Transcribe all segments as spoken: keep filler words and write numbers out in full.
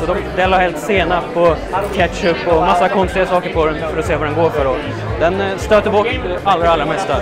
De, Dell har hällt senap och ketchup och massa konstiga saker på den för att se vad den går för. Då. Den eh, stöter bort det allra, allra mesta.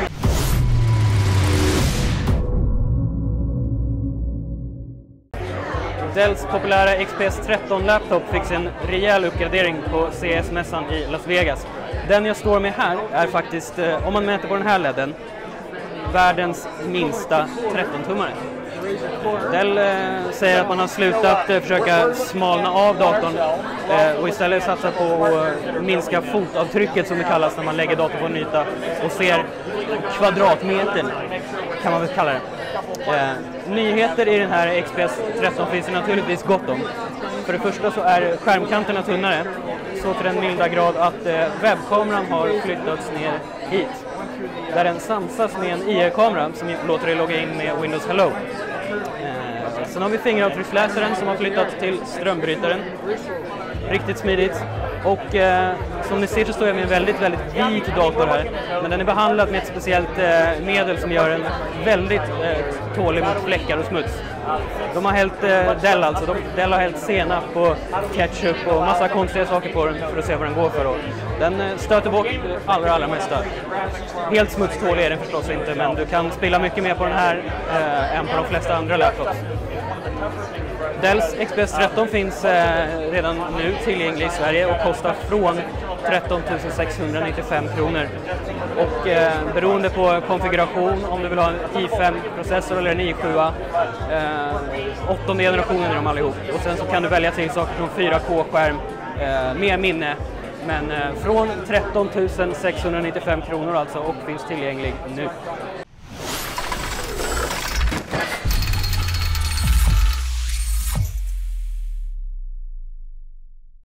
Dells populära X P S tretton laptop fick en rejäl uppgradering på C E S-mässan i Las Vegas. Den jag står med här är faktiskt, eh, om man mäter på den här ledden, världens minsta tretton-tummare. Dell eh, säger att man har slutat eh, försöka smalna av datorn eh, och istället satsa på att minska fotavtrycket, som det kallas när man lägger datorn på en yta och ser kvadratmeter, kan man väl kalla det. Eh, nyheter i den här X P S tretton finns det naturligtvis gott om. För det första så är skärmkanterna tunnare, så till den milda grad att eh, webbkameran har flyttats ner hit. Där den samsas med en I R-kamera som låter dig logga in med Windows Hello. Eh, sen har vi fingeravtrycksläsaren som har flyttat till strömbrytaren. Riktigt smidigt. Och eh, som ni ser så står jag med en väldigt, väldigt vit dator här. Men den är behandlad med ett speciellt eh, medel som gör den väldigt eh, tålig mot fläckar och smuts. De har hällt eh, Dell alltså. De, Dell har hällt senap och ketchup och massa konstiga saker på den för att se vad den går för. Då. Den eh, stöter bort det allra, allra mesta. Helt smutstålig är den förstås inte, men du kan spela mycket mer på den här eh, än på de flesta andra laptops. Dells X P S tretton finns eh, redan nu tillgänglig i Sverige och kostar från tretton tusen sexhundranittiofem kronor. Och eh, beroende på konfiguration, om du vill ha en i fem-processor eller en i sju, eh, åttonde generationen är de allihop. Och sen så kan du välja till saker från fyra K-skärm eh, med minne. Men eh, från tretton tusen sexhundranittiofem kronor alltså, och finns tillgänglig nu.